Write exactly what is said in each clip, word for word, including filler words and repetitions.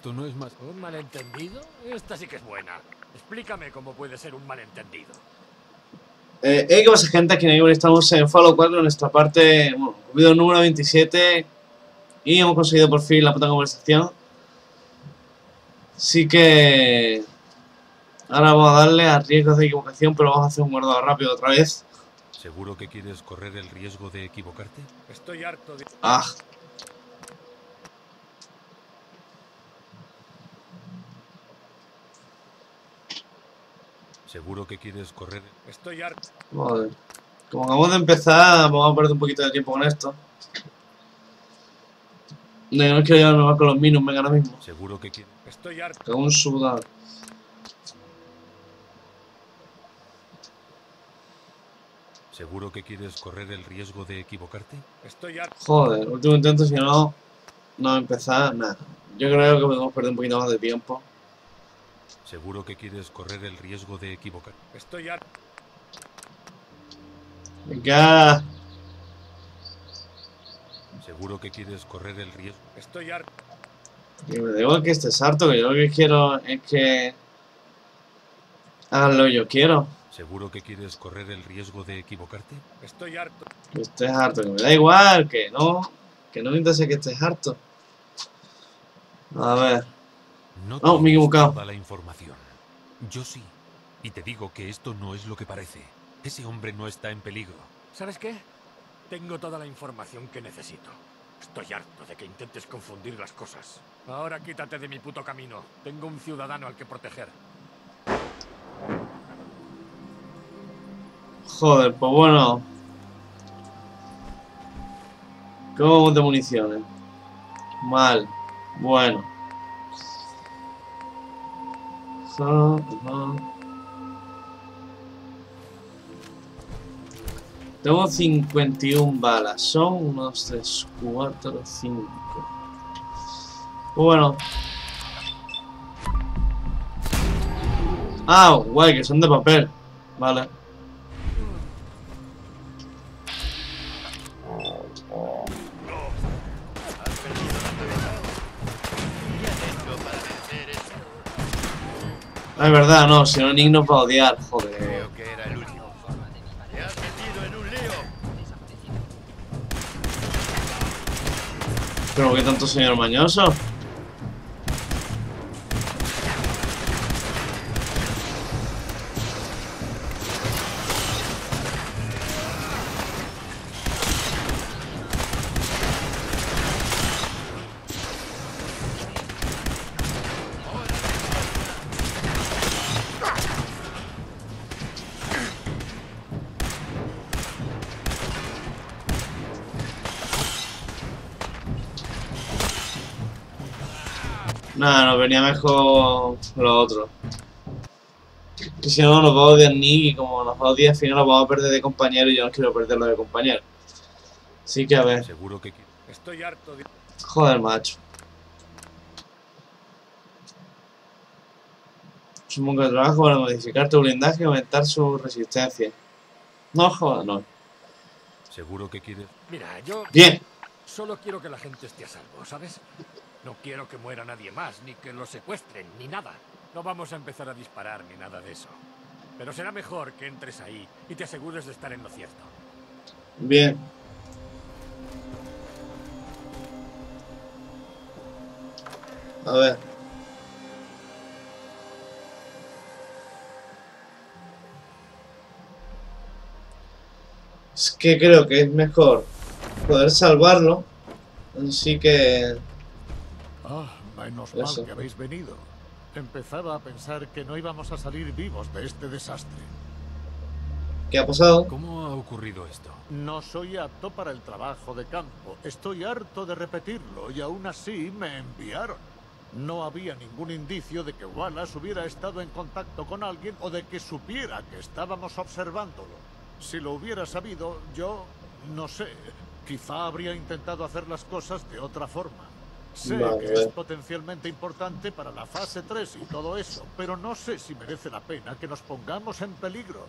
Esto no es más... ¿Un malentendido? Esta sí que es buena. Explícame cómo puede ser un malentendido. Eh, hey, ¿qué pasa, gente? Aquí en Igor estamos en Fallout cuatro, en nuestra parte, bueno, video número veintisiete. Y hemos conseguido por fin la puta conversación. Así que... ahora vamos a darle a riesgos de equivocación, pero vamos a hacer un guardado rápido otra vez. ¿Seguro que quieres correr el riesgo de equivocarte? Estoy harto de... Ah. ¿Seguro que quieres correr? Estoy harto. Joder. Como acabamos de empezar, vamos a perder un poquito de tiempo con esto. No, no quiero llevarme más con los minus, venga, ahora mismo. ¿Seguro que quieres? Estoy harto. Cago un sudado. ¿Seguro que quieres correr el riesgo de equivocarte? Estoy harto. Joder, último intento, si no, no empezar, nada. Yo creo que podemos perder un poquito más de tiempo. ¿Seguro que quieres correr el riesgo de equivocarte? Estoy harto. Venga. ¿Seguro que quieres correr el riesgo? Estoy harto. Que me da igual que estés harto, que yo lo que quiero es que hagan lo que yo quiero. ¿Seguro que quieres correr el riesgo de equivocarte? Estoy harto. Que estés harto, que me da igual, que no, que no me interesa que estés harto. A ver. No Oh, me he tienes equivocado. toda la información. Yo sí. Y te digo que esto no es lo que parece. Ese hombre no está en peligro. ¿Sabes qué? Tengo toda la información que necesito. Estoy harto de que intentes confundir las cosas. Ahora quítate de mi puto camino. Tengo un ciudadano al que proteger. Joder, pues bueno. ¿Cómo vamos de municiones? Mal. Bueno. So, uh-huh. Tengo cincuenta y una balas. Son unos tres, cuatro, cinco. Pues bueno. Ah, guay, que son de papel. Vale. Ah, es verdad, no, si no Nick nos va a odiar, joder. Creo que era el último. Te has metido en un lío. Pero ¿qué tanto señor mañoso? Nada, nos venía mejor lo otro. Que si no nos va a odiar Nick y como nos va a odiar al final nos vamos a perder de compañero y yo no quiero perderlo de compañero. Así que a ver. ¿Seguro que quieres? Estoy harto de... Joder, macho. Supongo que trabajo para modificar tu blindaje y aumentar su resistencia. No, joder, no. ¿Seguro que quieres? Mira, yo... Bien. Solo quiero que la gente esté a salvo, ¿sabes? No quiero que muera nadie más, ni que lo secuestren, ni nada. No vamos a empezar a disparar ni nada de eso. Pero será mejor que entres ahí y te asegures de estar en lo cierto. Bien. A ver. Es que creo que es mejor poder salvarlo. Así que... Ah, menos Eso. mal que habéis venido. Empezaba a pensar que no íbamos a salir vivos de este desastre. ¿Qué ha pasado? ¿Cómo ha ocurrido esto? No soy apto para el trabajo de campo. Estoy harto de repetirlo y aún así me enviaron. No había ningún indicio de que Wallace hubiera estado en contacto con alguien o de que supiera que estábamos observándolo. Si lo hubiera sabido, yo... no sé... quizá habría intentado hacer las cosas de otra forma. Sé Vale. que es potencialmente importante para la fase tres y todo eso, pero no sé si merece la pena que nos pongamos en peligro.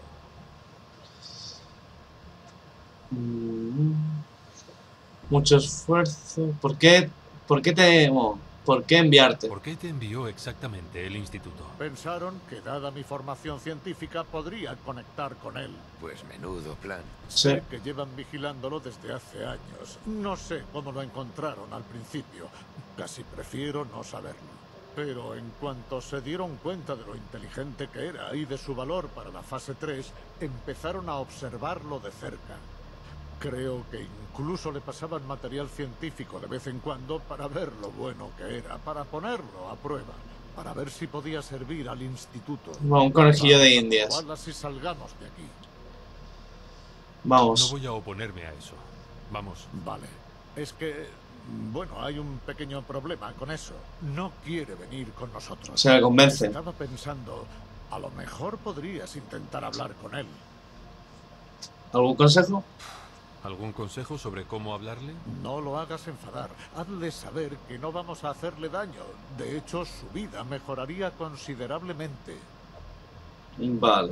Mm. Mucho esfuerzo. ¿Por qué? ¿Por qué te...? Bueno, ¿Por qué enviarte? ¿Por qué te envió exactamente el instituto? Pensaron que, dada mi formación científica, podría conectar con él. Pues menudo plan. Sí. Sé que llevan vigilándolo desde hace años. No sé cómo lo encontraron al principio. Casi prefiero no saberlo. Pero en cuanto se dieron cuenta de lo inteligente que era y de su valor para la fase tres, empezaron a observarlo de cerca. Creo que incluso le pasaban material científico de vez en cuando para ver lo bueno que era, para ponerlo a prueba, para ver si podía servir al instituto. Bueno, un conejillo de Vamos a indias. probarla si salgamos de aquí. No Vamos. voy a oponerme a eso. Vamos. Vale. Es que, bueno, hay un pequeño problema con eso. No quiere venir con nosotros. Se me convence. Estaba pensando, a lo mejor podrías intentar hablar con él. ¿Algún consejo? ¿Algún consejo sobre cómo hablarle? No lo hagas enfadar. Hazle saber que no vamos a hacerle daño. De hecho, su vida mejoraría considerablemente. Vale.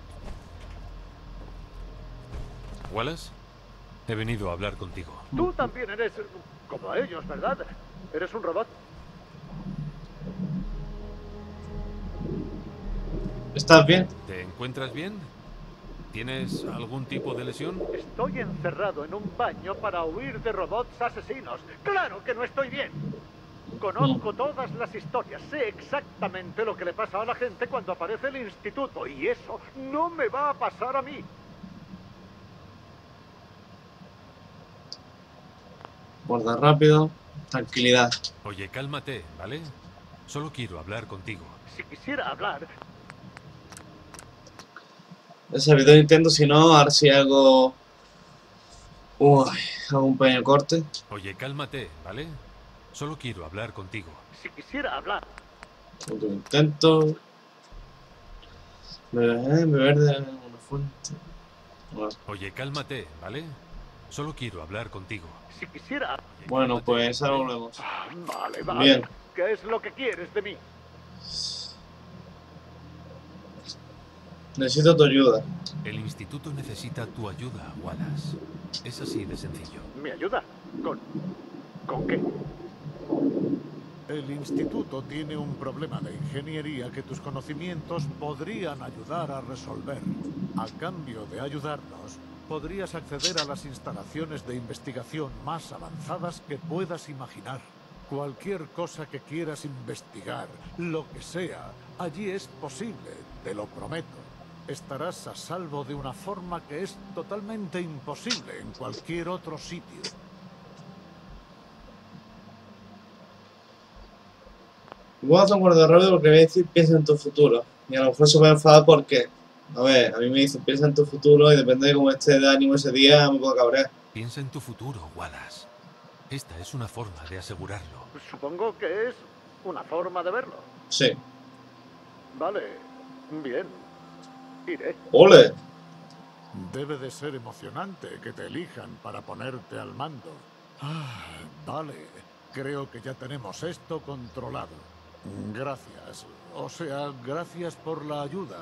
¿Wallace? He venido a hablar contigo. Tú también eres como ellos, ¿verdad? ¿Eres un robot? ¿Estás bien? ¿Te encuentras bien? ¿Tienes algún tipo de lesión? Estoy encerrado en un baño para huir de robots asesinos. ¡Claro que no estoy bien! Conozco todas las historias, sé exactamente lo que le pasa a la gente cuando aparece el instituto, y eso no me va a pasar a mí. Guarda rápido. Tranquilidad. Oye, cálmate, ¿vale? Solo quiero hablar contigo. Si quisiera hablar, El servidor Nintendo, si no, ahora sí hago... Uy, hago un pequeño corte. Oye, cálmate, ¿vale? Solo quiero hablar contigo. si quisiera hablar, Otro intento. Beber, beber de una fuente. Bueno, Oye, cálmate, ¿vale? Solo quiero hablar contigo. si quisiera... Oye, bueno, cálmate, pues ahora ¿vale? volvemos. Ah, vale, vale. Bien. ¿Qué es lo que quieres de mí? Necesito tu ayuda. El instituto necesita tu ayuda, Wallace. Es así de sencillo. ¿Me ayuda? ¿Con... ¿Con qué? El instituto tiene un problema de ingeniería que tus conocimientos podrían ayudar a resolver. A cambio de ayudarnos, podrías acceder a las instalaciones de investigación más avanzadas que puedas imaginar. Cualquier cosa que quieras investigar, lo que sea, allí es posible, te lo prometo. Estarás a salvo de una forma que es totalmente imposible en cualquier otro sitio. Voy a hacer un guarda rápido porque me voy a decir piensa en tu futuro. Y a lo mejor se va a enfadar porque... A ver, a mí me dicen piensa en tu futuro y depende de cómo esté de ánimo ese día me puedo cabrear. Piensa en tu futuro, Wallace. Esta es una forma de asegurarlo. Supongo que es una forma de verlo. Sí. Vale, bien. Iré. ¡Ole! Debe de ser emocionante que te elijan para ponerte al mando. Ah, vale. Creo que ya tenemos esto controlado. Gracias. O sea, gracias por la ayuda.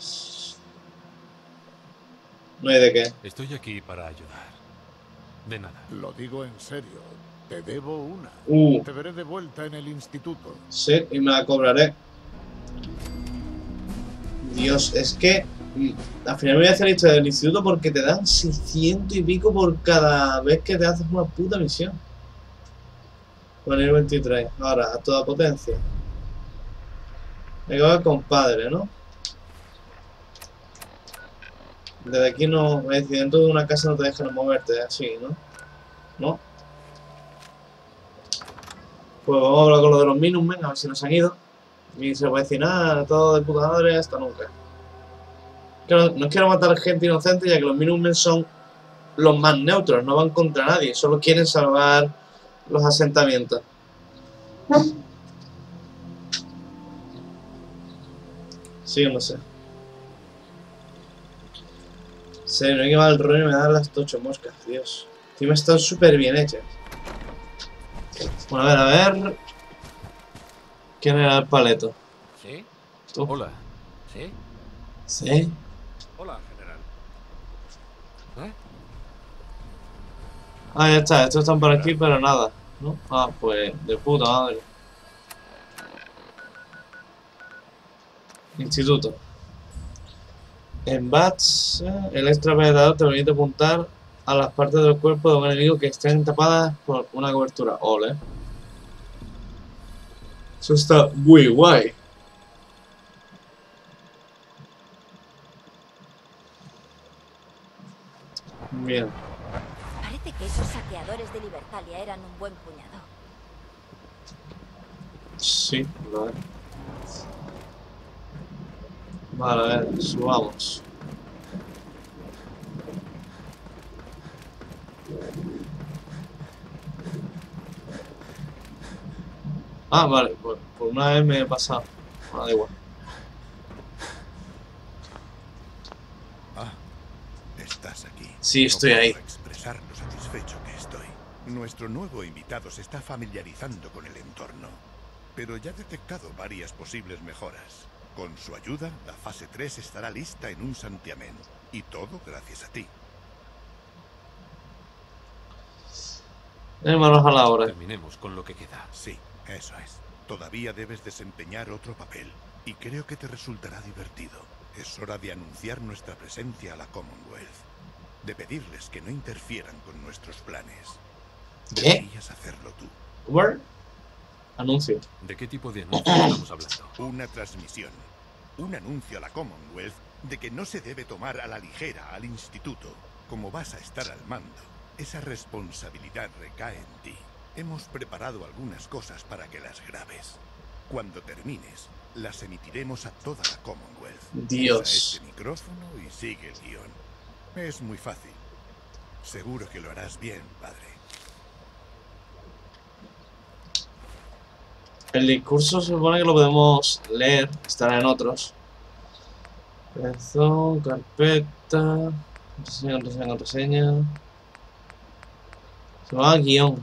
No hay de qué. Estoy aquí para ayudar. De nada. Lo digo en serio. Te debo una. Uh, Te veré de vuelta en el instituto. sí, y me la cobraré. Dios, es que... mm, al final me voy a hacer la historia del instituto porque te dan seiscientos y pico por cada vez que te haces una puta misión. Bueno, el veintitrés. Ahora, a toda potencia. Venga, compadre, ¿no? Desde aquí no... Es decir, dentro de una casa no te dejan moverte así, ¿no? ¿No? Pues vamos a hablar con lo de los Minumen, a ver si nos han ido. Y se puede decir, nada, todo de puta madre, hasta nunca. Que no, no quiero matar gente inocente, ya que los Minumen son los más neutros, no van contra nadie, solo quieren salvar los asentamientos. Sí o no sé. Sí, no hay que mal rollo, me dan las ocho moscas, Dios. Encima están súper bien hechas. Bueno, a ver, a ver. ¿Quién era el paleto? ¿Sí? ¿Tú? Hola. ¿Sí? ¿Sí? Hola, general. ¿Eh? Ah, ya está, estos están por aquí, pero nada, ¿no? Ah, pues de puta madre. Instituto. En Bats, eh, el extrapenetrador te permite apuntar a las partes del cuerpo de un enemigo que estén tapadas por una cobertura. Ole. Eso está muy guay. Bien. Parece que esos saqueadores de Libertalia eran un buen puñado. Sí, lo es. Vale, a ver, subamos. Ah, vale, por, por una vez me he pasado. Ah, da igual. Ah, estás aquí. Sí, estoy no puedo ahí. expresar lo satisfecho que estoy. Nuestro nuevo invitado se está familiarizando con el entorno, pero ya ha detectado varias posibles mejoras. Con su ayuda, la fase tres estará lista en un santiamén. Y todo gracias a ti. Eh, manos a la obra. Terminemos con lo que queda. Sí, eso es. Todavía debes desempeñar otro papel, y creo que te resultará divertido. Es hora de anunciar nuestra presencia a la Commonwealth. De pedirles que no interfieran con nuestros planes. ¿Qué? Deberías hacerlo tú. Word. Anuncio. ¿De qué tipo de anuncio estamos hablando? Una transmisión. Un anuncio a la Commonwealth de que no se debe tomar a la ligera al instituto. Como vas a estar al mando, esa responsabilidad recae en ti. Hemos preparado algunas cosas para que las grabes. Cuando termines, las emitiremos a toda la Commonwealth. Dios. Usa este micrófono y sigue el guión. Es muy fácil. Seguro que lo harás bien, padre. El discurso se supone que lo podemos leer, estará en otros. Creación, carpeta, reseña, reseña, reseña. Se llama guión.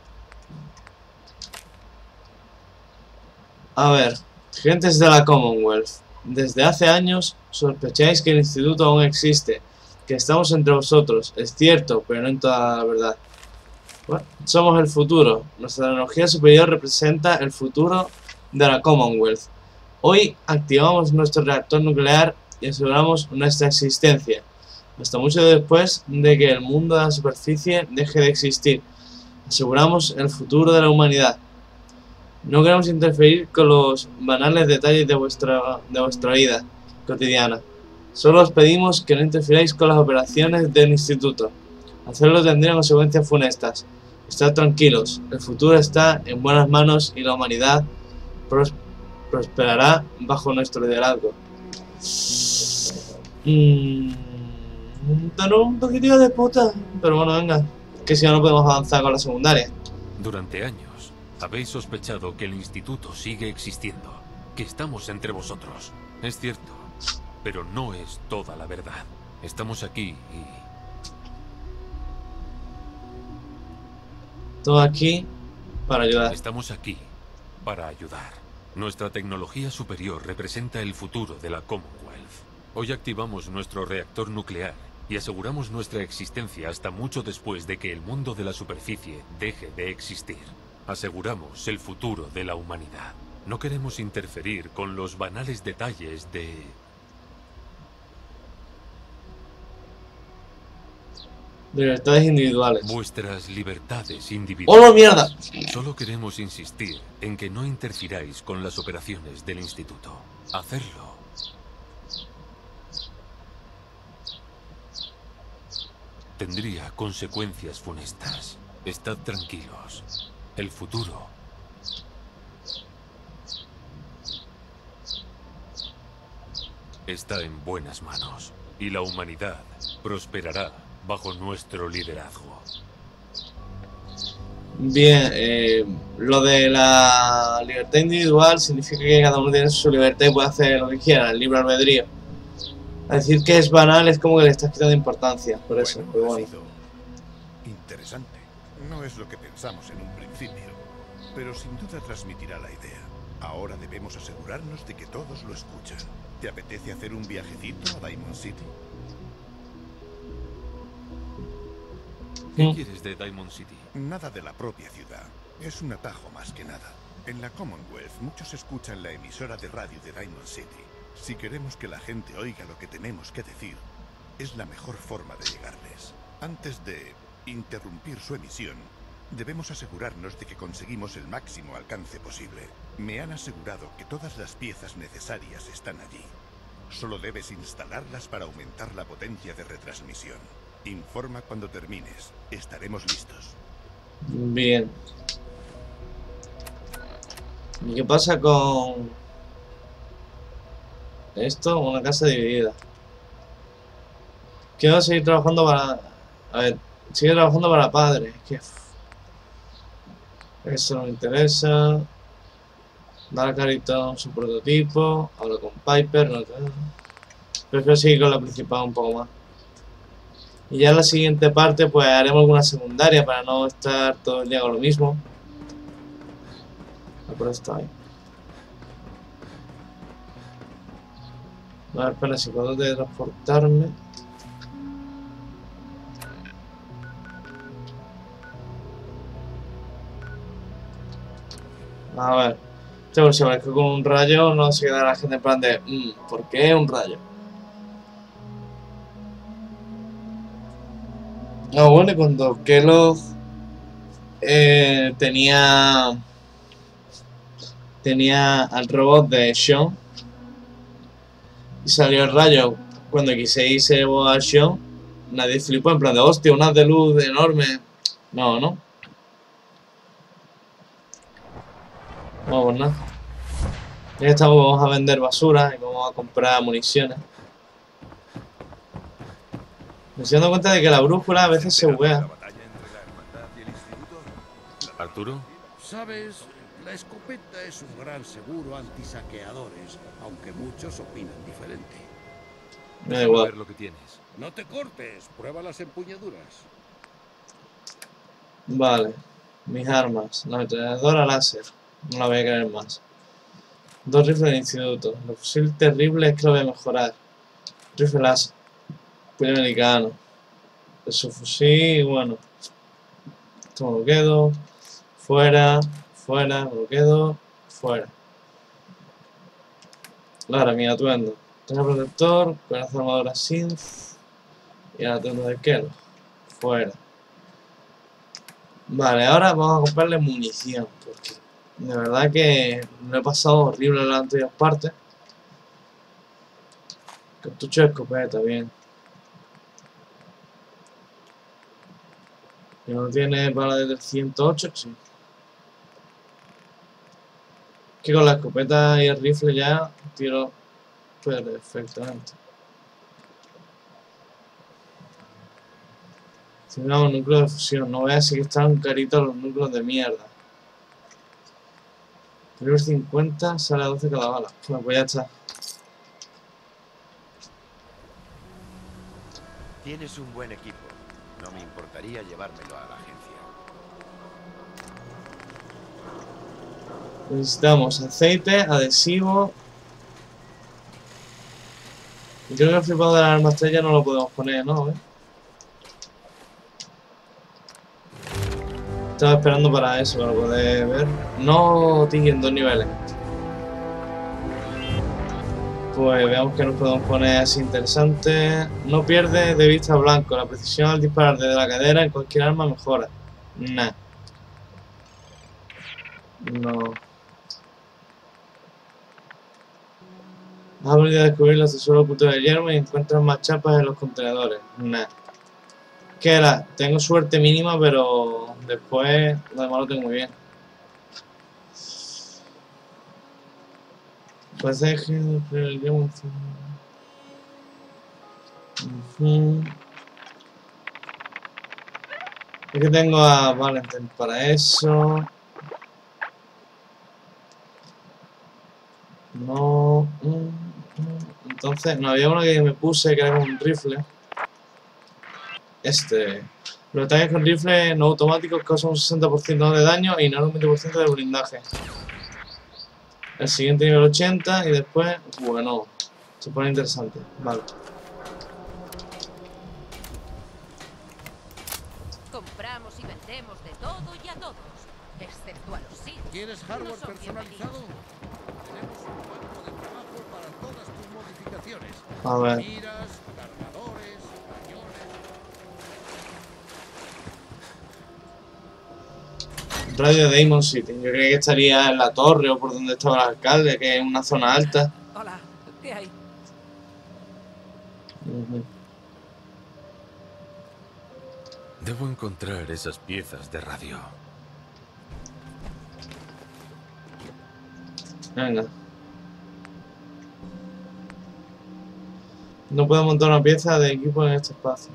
A ver, gentes de la Commonwealth. Desde hace años sospecháis que el instituto aún existe, que estamos entre vosotros. Es cierto, pero no en toda la verdad. Bueno, somos el futuro. Nuestra tecnología superior representa el futuro de la Commonwealth. Hoy activamos nuestro reactor nuclear y aseguramos nuestra existencia, hasta mucho después de que el mundo de la superficie deje de existir. Aseguramos el futuro de la humanidad. No queremos interferir con los banales detalles de vuestra, de vuestra vida cotidiana. Solo os pedimos que no interfiráis con las operaciones del instituto. Hacerlo tendría consecuencias funestas. Estad tranquilos, el futuro está en buenas manos y la humanidad pros prosperará bajo nuestro liderazgo. Mmm... un poquitito de puta, pero bueno, venga, que si no, no podemos avanzar con la secundaria. Durante años, habéis sospechado que el instituto sigue existiendo, que estamos entre vosotros. Es cierto, pero no es toda la verdad. Estamos aquí y... todo aquí para ayudar. Estamos aquí para ayudar. Nuestra tecnología superior representa el futuro de la Commonwealth. Hoy activamos nuestro reactor nuclear y aseguramos nuestra existencia hasta mucho después de que el mundo de la superficie deje de existir. Aseguramos el futuro de la humanidad. No queremos interferir con los banales detalles de... Libertades individuales. vuestras libertades individuales. ¡Oh, mierda! Solo queremos insistir en que no interfiráis con las operaciones del instituto. Hacerlo tendría consecuencias funestas. Estad tranquilos. El futuro está en buenas manos y la humanidad prosperará bajo nuestro liderazgo. Bien, eh, lo de la libertad individual significa que cada uno tiene su libertad y puede hacer lo que quiera, el libre albedrío. A decir que es banal es como que le estás quitando importancia, por eso, Bueno, pero ha bueno. sido interesante. No es lo que pensamos en un principio, pero sin duda transmitirá la idea. Ahora debemos asegurarnos de que todos lo escuchan. ¿Te apetece hacer un viajecito a Diamond City? ¿Qué Mm. quieres de Diamond City? Nada de la propia ciudad. Es un atajo más que nada. En la Commonwealth muchos escuchan la emisora de radio de Diamond City. Si queremos que la gente oiga lo que tenemos que decir, es la mejor forma de llegarles. Antes de interrumpir su emisión, debemos asegurarnos de que conseguimos el máximo alcance posible. Me han asegurado que todas las piezas necesarias están allí. Solo debes instalarlas para aumentar la potencia de retransmisión. Informa cuando termines. Estaremos listos. Bien. ¿Y qué pasa con esto? Una casa dividida. Quiero seguir trabajando para... A ver, sigue trabajando para padre. Es que... Eso no me interesa. Dar a Carito su prototipo. Hablo con Piper. No te... Prefiero seguir con la principal un poco más. Y ya en la siguiente parte pues haremos alguna secundaria para no estar todo el día con lo mismo. Ah, pero está ahí. A ver, espera, si puedo teletransportarme. A ver. Tengo si aparezco con un rayo, no se queda la gente en plan de... Mmm, ¿por qué un rayo? No, bueno, y cuando Kellogg eh, tenía tenía al robot de Sean y salió el rayo cuando quise se llevó a Sean, nadie flipó en plan de hostia, una de luz enorme. No, no. No, pues nada. Ya estamos, vamos a vender basura y vamos a comprar municiones. Me estoy dando cuenta de que la brújula a veces se buguea. ¿Arturo? Sabes, la escopeta es un gran seguro antisaqueadores, aunque muchos opinan diferente. Me da igual. Ver lo que tienes. No te cortes, prueba las empuñaduras. Vale. Mis armas. La ametralladora láser. No la voy a creer más. Dos rifles de instituto. El fusil terrible es que lo voy a mejorar. Rifle láser. Puño americano. El subfusil, bueno. Esto me lo quedo. Fuera. Fuera. Me lo quedo. Fuera. Ahora, mi atuendo. Traje protector. Coraza armadura synth. Y el atuendo de Kellogg. Fuera. Vale, ahora vamos a comprarle munición. Porque de verdad que me he pasado horrible en las anteriores partes. Cartucho de escopeta, bien. ¿Y no tiene bala de trescientos ocho? Sí. Que con la escopeta y el rifle ya tiro perfectamente. Tenemos núcleo de fusión. No veas si que están caritos los núcleos de mierda. Nivel cincuenta sale a doce cada bala. Bueno, pues ya está. Tienes un buen equipo. No me importaría llevármelo a la agencia. Necesitamos aceite, adhesivo. Y creo que el flipado de las armas estrella no lo podemos poner, ¿no? ¿Eh? Estaba esperando para eso, para poder ver. No, Tiki, en dos niveles. Pues veamos que nos podemos poner así interesante. No pierde de vista blanco. La precisión al disparar desde la cadera en cualquier arma mejora. Nah. No. Has aprendido a descubrir los tesoros ocultos del yermo y encuentras más chapas en los contenedores. Nah. ¿Qué era? Tengo suerte mínima, pero después lo demás lo tengo muy bien. Parece que el yermo... Uh-huh. Es que tengo a Valentine para eso. No. Entonces, no, había uno que me puse que era como un rifle. Este. Los ataques con rifle no automáticos causan un sesenta por ciento de daño y no un veinte por ciento de blindaje. El siguiente nivel ochenta y después, bueno, se pone interesante. Vale. Compramos y vendemos de todo y a todos, excepto a los sí. ¿Quieres hardware No son personalizado? bienvenidos. Tenemos un banco de trabajo para todas tus A ver. Miras, cargadores, cañones. Radio de Damon City. Yo creía que estaría en la torre o por donde estaba el alcalde, que es una zona alta. Hola, ¿qué hay? Uh-huh. Debo encontrar esas piezas de radio. Venga. No puedo montar una pieza de equipo en este espacio.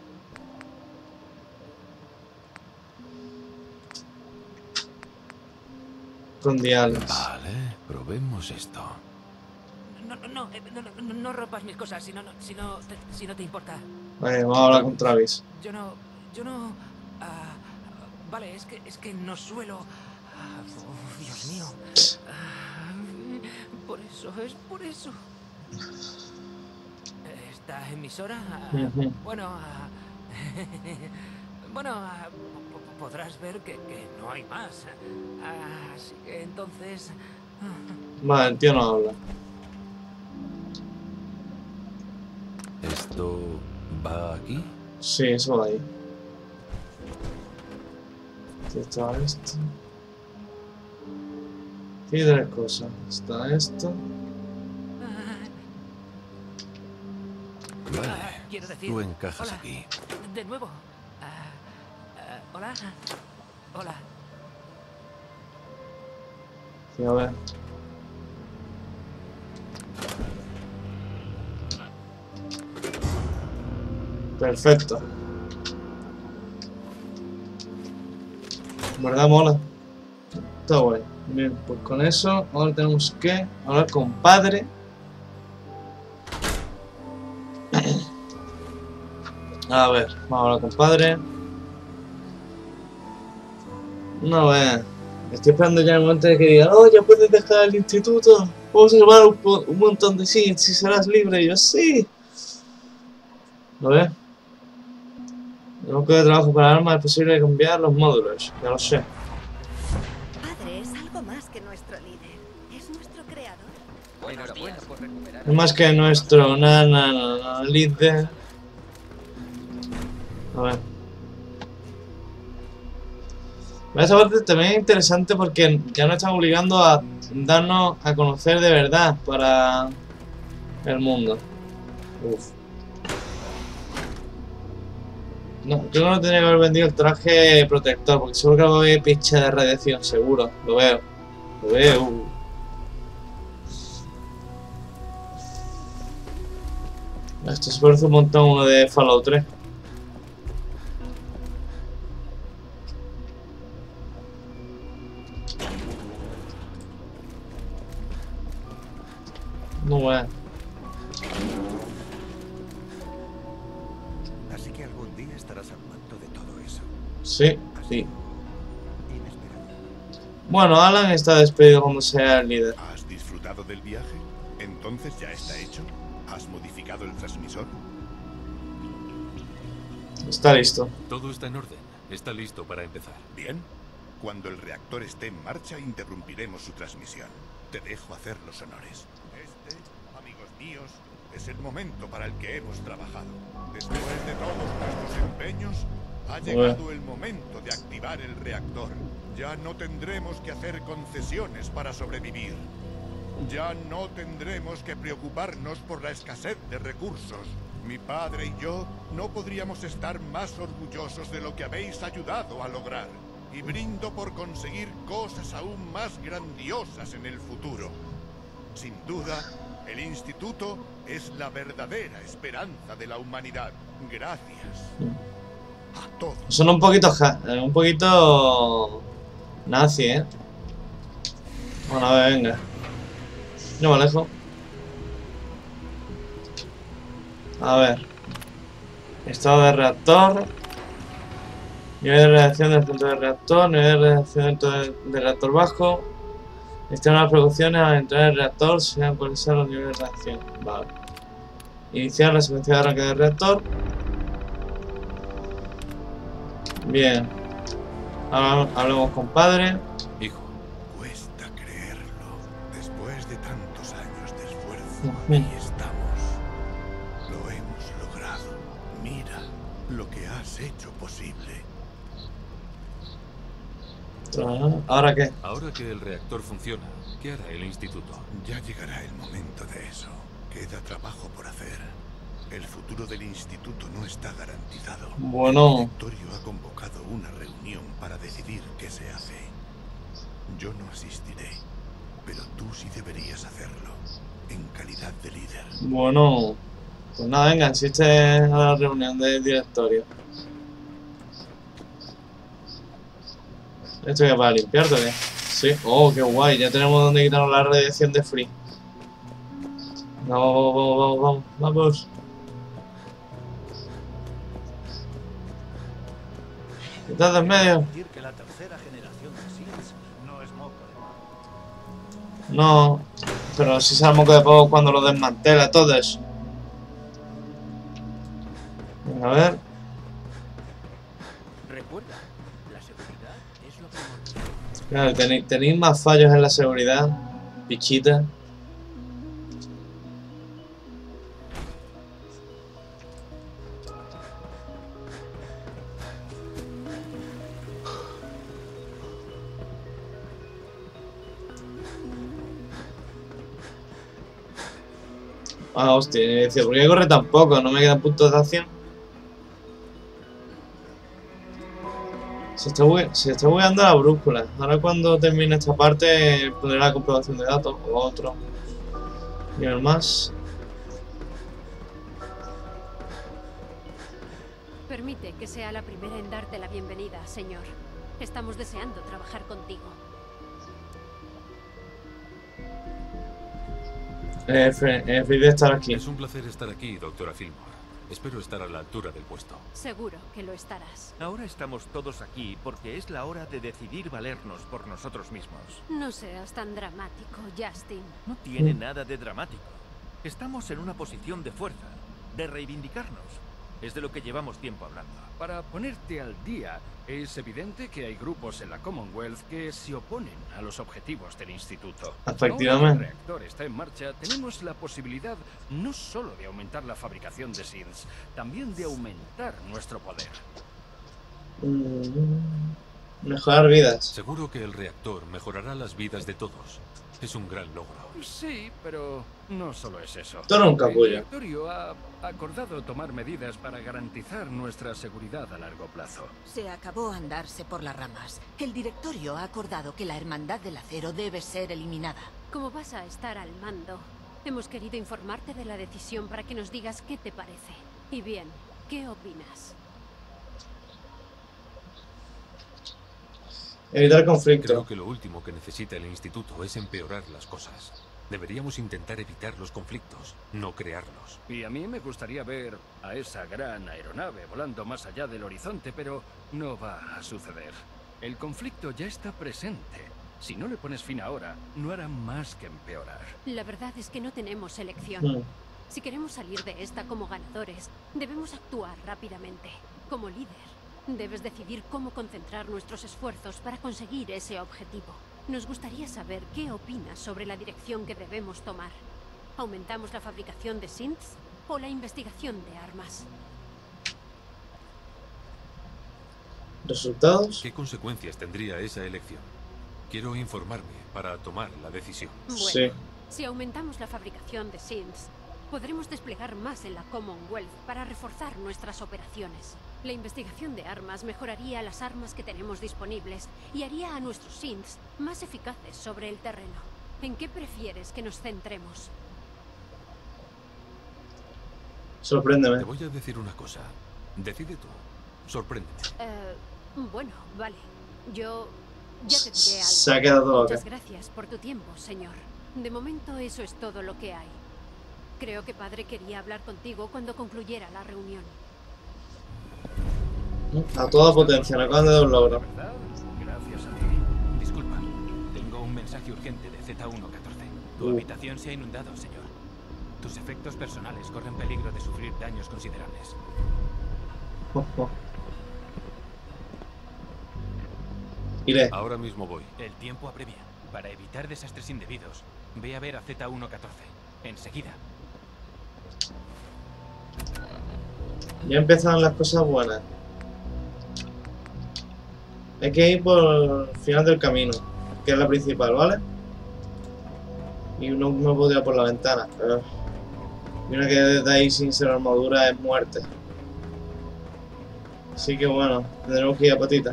Con diales. Vale, probemos esto. No, no, no, eh, no, no, no rompas mis cosas si no, no- si no, te, si no te importa. Vale, vamos a hablar con Travis. Yo no, yo no... ah, vale, es que, es que no suelo... ah, oh, Dios mío. Ah, por eso, es por eso. ¿Esta emisora? Ah, Ujú. bueno, ah, bueno, ah, po- po- podrás ver que, que no hay más. Ah, así que entonces... ah, Vale, el tío no habla. ¿Esto va aquí? Sí, eso va ahí. Aquí está esto. Y tres cosas. Está esto. Vale, ah, quiero decir... tú encajas hola, aquí. de nuevo. Ah, ah, hola. Hola. Sí, a ver. Perfecto. ¿Verdad, mola? Está bueno. Bien, pues con eso ahora tenemos que hablar con padre. A ver, vamos a hablar con padre. No, eh. Estoy esperando ya el momento de que diga, oh, ya puedes dejar el instituto. Vamos a llevar un, po- un montón de sí, si serás libre. Y yo, sí. A ver. El núcleo de trabajo para armas es posible cambiar los módulos. Ya lo sé. Padre es algo más que nuestro líder. Es nuestro creador. Enhorabuena por recuperar. Es más que nuestro na, na, na, na, líder. A ver. Esta parte también es interesante porque ya nos están obligando a darnos a conocer de verdad para el mundo. Uf. No, yo no tendría que haber vendido el traje protector porque seguro que va a haber picha de radiación, seguro. Lo veo. Lo veo. Esto se parece un montón a uno de Fallout tres. No, bueno. Así que algún día estarás al mando de todo eso. Sí, sí. Inesperado. Bueno, Alan está despedido cuando sea el líder. ¿Has disfrutado del viaje? Entonces ya está hecho. ¿Has modificado el transmisor? Está listo. Todo está en orden. Está listo para empezar. Bien. Cuando el reactor esté en marcha, interrumpiremos su transmisión. Te dejo hacer los honores. Este, amigos míos, es el momento para el que hemos trabajado. Después de todos nuestros empeños, ha llegado el momento de activar el reactor. Ya no tendremos que hacer concesiones para sobrevivir. Ya no tendremos que preocuparnos por la escasez de recursos. Mi padre y yo no podríamos estar más orgullosos de lo que habéis ayudado a lograr. Y brindo por conseguir cosas aún más grandiosas en el futuro. Sin duda, el instituto es la verdadera esperanza de la humanidad. Gracias a todos. Son un poquito ja eh, un poquito nazi, ¿eh? Bueno, a ver, venga. No me alejo. A ver. Estado de reactor. Nivel de reacción del punto de reactor. Nivel de reacción dentro del, del reactor bajo. Extremar las precauciones al entrar en el reactor, sean cuáles sean los niveles de reacción. Vale. Iniciar la secuencia de arranque del reactor. Bien. Ahora hablemos con padre. Hijo, Cuesta creerlo. Después de tantos años de esfuerzo, Ujú. aquí estamos. Lo hemos logrado. Mira lo que has hecho posible. ¿Ahora qué? Ahora que el reactor funciona, ¿qué hará el instituto? Ya llegará el momento de eso. Queda trabajo por hacer. El futuro del instituto no está garantizado. Bueno. El directorio ha convocado una reunión para decidir qué se hace. Yo no asistiré, pero tú sí deberías hacerlo, en calidad de líder. Bueno, pues nada, venga, asiste a la reunión del directorio. ¿Esto ya para limpiarte o qué? Sí. Oh, qué guay, ya tenemos donde quitarnos la radiación de Free. Vamos, vamos, vamos, vamos, vamos. Quitad de en medio. Que la tercera generación de Sims no es moco de... No, pero si sale moco de pavo cuando lo desmantela todo eso. A ver. Recuerda, la seguridad es lo primordial. Claro, tenéis, tenéis más fallos en la seguridad, pichita. Ah, hostia, decía, ¿por qué corre tan poco? ¿No me quedan puntos de acción? Se está, se está bugueando la brújula. Ahora cuando termine esta parte pondré la comprobación de datos o otro nivel más. Permite que sea la primera en darte la bienvenida, señor. Estamos deseando trabajar contigo. Eh, feliz eh, de estar aquí. Es un placer estar aquí, doctora Fillmore. Espero estar a la altura del puesto. Seguro que lo estarás. Ahora estamos todos aquí porque es la hora de decidir valernos por nosotros mismos. No seas tan dramático, Justin. No tiene nada de dramático. Estamos en una posición de fuerza, de reivindicarnos. Es de lo que llevamos tiempo hablando. Para ponerte al día, es evidente que hay grupos en la Commonwealth que se oponen a los objetivos del instituto. Efectivamente. Ahora que el reactor está en marcha, tenemos la posibilidad no solo de aumentar la fabricación de synths, también de aumentar nuestro poder. Mm, mejorar vidas. Seguro que el reactor mejorará las vidas de todos. Es un gran logro. Sí, pero no solo es eso. Tú eres un capullo. El directorio ha acordado tomar medidas para garantizar nuestra seguridad a largo plazo. Se acabó andarse por las ramas. El directorio ha acordado que la Hermandad del Acero debe ser eliminada. Como vas a estar al mando, hemos querido informarte de la decisión para que nos digas qué te parece. Y bien, ¿qué opinas? Evitar conflicto. Creo que lo último que necesita el instituto es empeorar las cosas. Deberíamos intentar evitar los conflictos, no crearlos. Y a mí me gustaría ver a esa gran aeronave volando más allá del horizonte, pero no va a suceder. El conflicto ya está presente. Si no le pones fin ahora, no hará más que empeorar. La verdad es que no tenemos elección. Mm. Si queremos salir de esta como ganadores, debemos actuar rápidamente. Como líder, debes decidir cómo concentrar nuestros esfuerzos para conseguir ese objetivo. Nos gustaría saber qué opinas sobre la dirección que debemos tomar. ¿Aumentamos la fabricación de synths o la investigación de armas? ¿Resultados? ¿Qué consecuencias tendría esa elección? Quiero informarme para tomar la decisión. Bueno, Sí. si aumentamos la fabricación de synths, podremos desplegar más en la Commonwealth para reforzar nuestras operaciones. La investigación de armas mejoraría las armas que tenemos disponibles y haría a nuestros synths más eficaces sobre el terreno. ¿En qué prefieres que nos centremos? Sorpréndeme. Te voy a decir una cosa. Decide tú. Sorpréndeme. Eh, bueno, vale. Yo ya te diré algo. Se ha quedado todo Muchas acá. gracias por tu tiempo, señor. De momento eso es todo lo que hay. Creo que padre quería hablar contigo cuando concluyera la reunión. A toda potencia, me acaban de dar un logro. ¿Verdad? Gracias a ti. Disculpa, tengo un mensaje urgente de Z uno catorce. Tu Uh. habitación se ha inundado, señor. Tus efectos personales corren peligro de sufrir daños considerables. Oh, oh. Iré. Ahora mismo voy. El tiempo apremia. Para evitar desastres indebidos, ve a ver a Z uno catorce. Enseguida. Ya empezaron las cosas buenas. Hay que ir por el final del camino, que es la principal, ¿vale? Y no me puedo tirar por la ventana. Pero... y una que desde ahí sin ser armadura es muerte. Así que bueno, tendremos que ir a patita.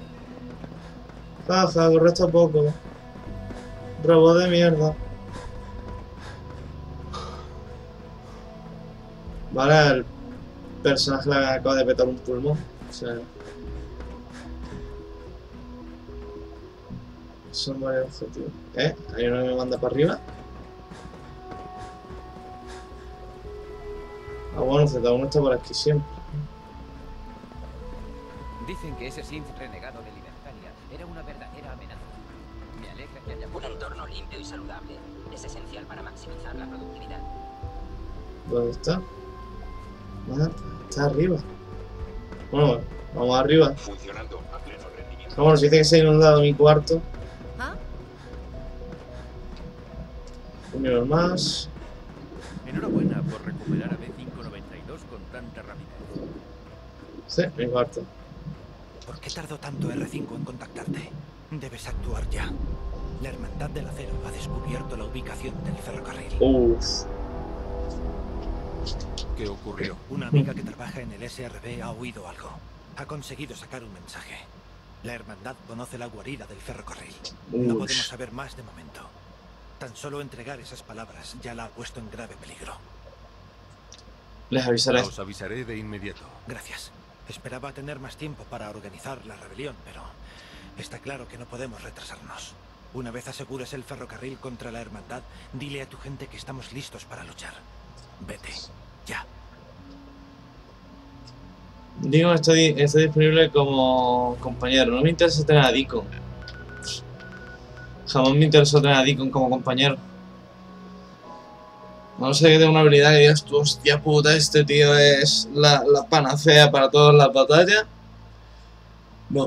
Jaja, corre hasta poco. Robot de mierda. Vale, el personaje le acaba de petar un pulmón. O sea... son varios objetivos. ¿Eh? Hay uno que me manda para arriba. Ah, bueno, Z uno está por aquí siempre. Dicen que ese synth renegado de Libertalia era una verdadera amenaza. Me alegra que haya un entorno limpio y saludable. Es esencial para maximizar la productividad. ¿Dónde está? Ah, está arriba. Bueno, vamos arriba. Funcionando a pleno rendimiento. Ah, bueno, si dice que se ha inundado mi cuarto. ¿Ah? Un nivel más. Enhorabuena por recuperar a B quinientos noventa y dos con tanta rapidez. Sí, mi cuarto. ¿Por qué tardó tanto R cinco en contactarte? Debes actuar ya. La Hermandad del Acero ha descubierto la ubicación del ferrocarril. Uff. ¿Qué ocurrió? Una amiga que trabaja en el S R B ha oído algo. Ha conseguido sacar un mensaje. La Hermandad conoce la guarida del ferrocarril. No podemos saber más de momento. Tan solo entregar esas palabras ya la ha puesto en grave peligro. Les avisaré. Os avisaré de inmediato. Gracias. Esperaba tener más tiempo para organizar la rebelión, pero está claro que no podemos retrasarnos. Una vez asegures el ferrocarril contra la Hermandad, dile a tu gente que estamos listos para luchar. Vete. Ya. Digo, estoy, estoy disponible como compañero. No me interesa tener a Deacon. Jamás me interesó tener a Deacon como compañero. No sé que tengo una habilidad que digas tú, hostia puta, este tío es la, la panacea para todas las batallas. No.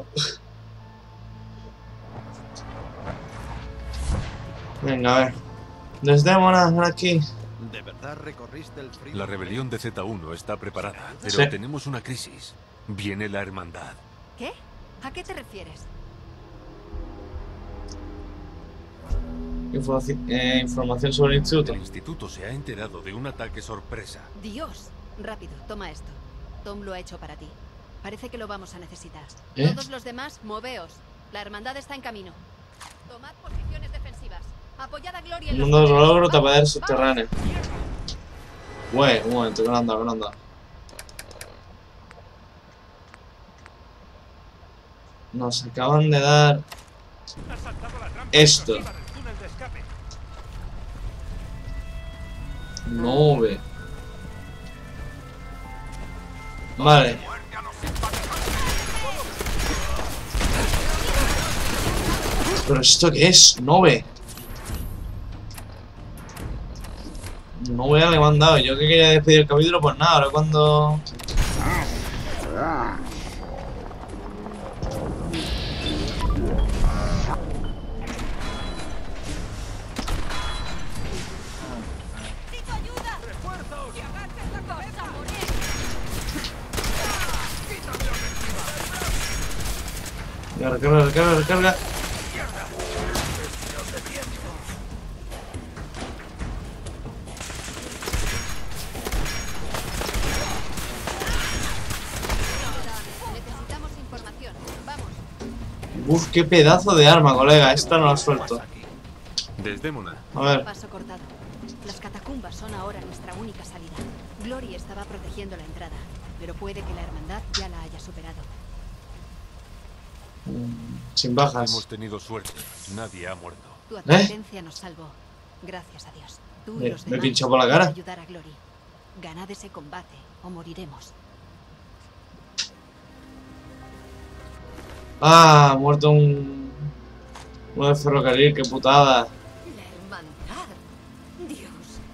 Venga, a ver. Desdémonos aquí. ¿De verdad recorriste el frío? La rebelión de Z uno está preparada, pero Sí. tenemos una crisis. Viene la hermandad. ¿Qué? ¿A qué te refieres? Informaci- eh, información sobre el instituto. El instituto se ha enterado de un ataque sorpresa. Dios. Rápido, toma esto. Tom lo ha hecho para ti. Parece que lo vamos a necesitar. ¿Eh? Todos los demás, moveos. La hermandad está en camino. Tomad posiciones defensivas. Apoyad a Gloria en los Mundo de poderes. logro, ¡Vamos! tapadero subterráneo. Güey, un momento, que no anda, que no anda. Nos acaban de dar esto. No ve. Vale. ¿Pero esto qué es? No ve. No voy a le han dado. Yo que quería despedir el capítulo, pues nada, ahora cuando... Ya, recarga, recarga, recarga. Necesitamos información. Vamos. Uf, qué pedazo de arma, colega. Esta no la suelto. Desdémona. A ver. Paso cortado. Las catacumbas son ahora nuestra única salida. Glory estaba protegiendo la entrada, pero puede que la hermandad ya la haya superado. Sin bajas. Hemos tenido suerte. Nadie ha muerto. Tu advertencia nos salvó. Gracias a Dios. Tú y Me- los me demás pinchó por la cara. podéis ayudar a Glory. Ganad ese combate o moriremos. Ah, ha muerto un... uno de ferrocarril, qué putada. La hermandad. Dios.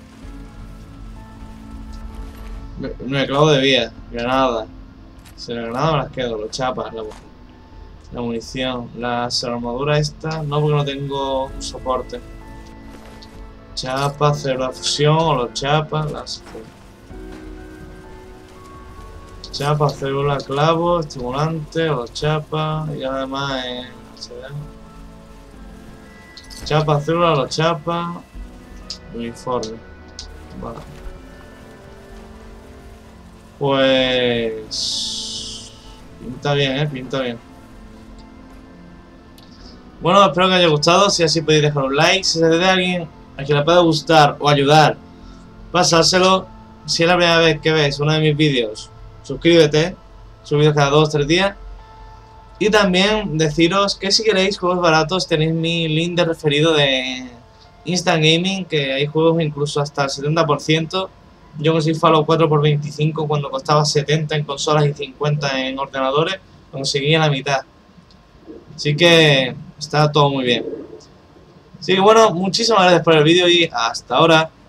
Me, me clavo de vía, granada. Si la granada me las quedo, los chapas, la, la munición, las armaduras estas, no porque no tengo soporte. Chapas, cero fusión, o los chapas, las... Chapa, célula, clavo, estimulante, holochapa y además en chapa, célula, holochapa, uniforme. Vale. Pues pinta bien, eh, pinta bien. Bueno, espero que os haya gustado. Si así podéis dejar un like. Si se de alguien a quien le pueda gustar o ayudar, pasárselo. Si es la primera vez que ves uno de mis vídeos, suscríbete. Subo vídeos cada dos o tres días. Y también deciros que si queréis juegos baratos, tenéis mi link de referido de Instant Gaming, que hay juegos incluso hasta el setenta por ciento. Yo conseguí Fallout cuatro por veinticinco cuando costaba setenta en consolas y cincuenta en ordenadores. Lo conseguí a la mitad. Así que está todo muy bien. Así que bueno, muchísimas gracias por el vídeo y hasta ahora.